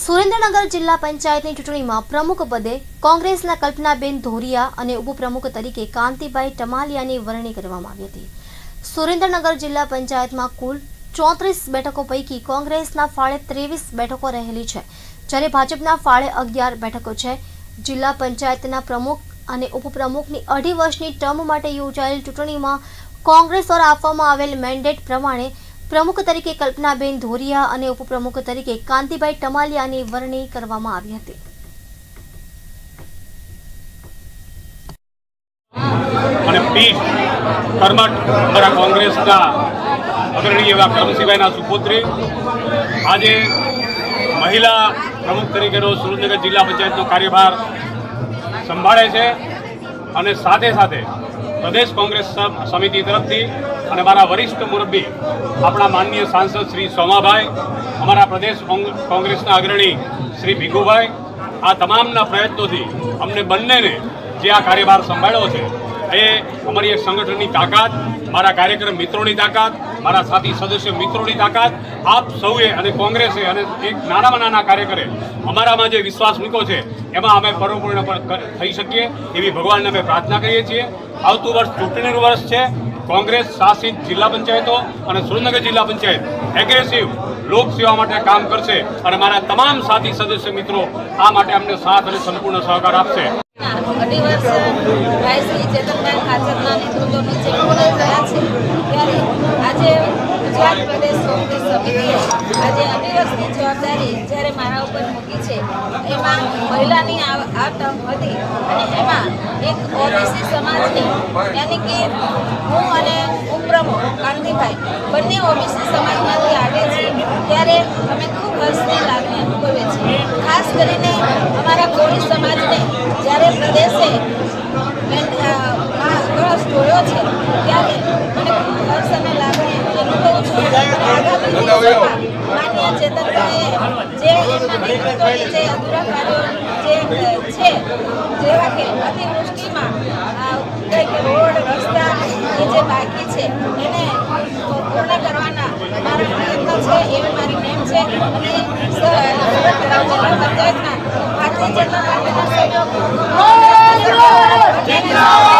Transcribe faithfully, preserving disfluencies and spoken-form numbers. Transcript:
સુરેન્દ્રનગર જિલ્લા પંચાયતની ચૂંટણીમાં પ્રમુખ પદે કોંગ્રેસના કલ્પનાબેન ધોરિયા અને ઉપપ્રમુખ તરીકે કાંતિભાઈ ટમાલિયાની વરણી કરવામાં આવી હતી। સુરેન્દ્રનગર જિલ્લા પંચાયતમાં કુલ ચોત્રીસ બેઠકો પૈકી કોંગ્રેસના ફાળે ત્રેવીસ બેઠકો રહેલી છે, જ્યારે ભાજપના ફાળે અગિયાર બેઠકો છે। જિલ્લા પંચાયતના પ્રમુખ અને ઉપપ્રમુખની અઢી વર્ષની ટર્મ માટે યોજાયેલ ચૂંટણીમાં કોંગ્રેસ દ્વારા આપવામાં આવેલ મેન્ડેટ પ્રમાણે प्रमुख तरीके कल्पनाबेन धोरिया और उपप्रमुख तरीके कांतिभाई टमालियानी वरणी करवामां आवी हती। અને પીઠ કર્મઠ અમારા કોંગ્રેસના અગ્રણી એવા કરમસિંહભાઈના સુપુત્રી આજે મહિલા પ્રમુખ તરીકેનો સુરેન્દ્રનગર જિલ્લા પંચાયતનો કાર્યભાર સંભાળે છે અને સાથે સાથે प्रदेश कांग्रेस समिति तरफ थी અને મારા વરિષ્ઠ મુરબ્બી આપણા માનનીય સાંસદ શ્રી સોમાભાઈ, અમારા પ્રદેશ કોંગ્રેસના અગ્રણી શ્રી ભીખુભાઈ, આ તમામના પ્રયત્નોથી અમને બંનેને જે આ કાર્યભાર સંભાળ્યો છે એ અમારી એક સંગઠનની તાકાત, મારા કાર્યક્રમ મિત્રોની તાકાત, મારા સાથી સદસ્ય મિત્રોની તાકાત, આપ સૌએ અને કોંગ્રેસે અને એક નાનામાં નાના કાર્યકરે અમારામાં જે વિશ્વાસ મૂક્યો છે એમાં અમે પરિપૂર્ણ થઈ શકીએ એવી ભગવાનને અમે પ્રાર્થના કરીએ છીએ। આવતું વર્ષ ચૂંટણીનું વર્ષ છે। કોંગ્રેસ શાસિત જિલ્લા પંચાયતો અને સુરેન્દ્રનગર જિલ્લા પંચાયત એગ્રેસિવ લોકસેવા માટે કામ કરશે અને મારા તમામ સાથી સદસ્ય મિત્રો આ માટે અમને સાથ અને સંપૂર્ણ સહકાર આપશે। અઢી વર્ષ ભાઈ શ્રી ચેતનભાઈ ખાચરના નેતૃત્વ નીચે પૂર્ણ થયા છે, ત્યારે આજે ગુજરાત પ્રદેશ કોંગ્રેસ સમિતિએ આજે અઢી વર્ષની જવાબદારી જ્યારે મારા ઉપર મૂકી છે, એમાં મહિલાની આ ટર્મ હતી અને એમાં એક ઓબીસી સમાજની યાની કે હું અને ઉપપ્રમુખ કાંતિભાઈ બંને ઓબીસી સમાજમાંથી આવે છે, ત્યારે અમે ખૂબ હર્ષની લાગણી અનુભવીએ છીએ। ખાસ કરીને અમારા કોળી સમાજને જ્યારે પ્રદેશે કળશ જોયો છે ત્યારે મને ખૂબ હર્ષ અને લાગણી અનુભવું છું। આગામી દિવસોમાં માન્ય ચેતનભાઈએ જે એમના નેતૃત્વની જે અધૂરા કાર્યો જે છે, જેવા કે અતિવૃષ્ટિમાં કંઈક રોડ રસ્તા એ જે બાકી છે એને પૂર્ણ કરવાના મારા પ્રયત્નો છે, એવી મારી નેમ છે અને જિલ્લા પંચાયતના ભારતીય જનતા પાર્ટીના સભ્યો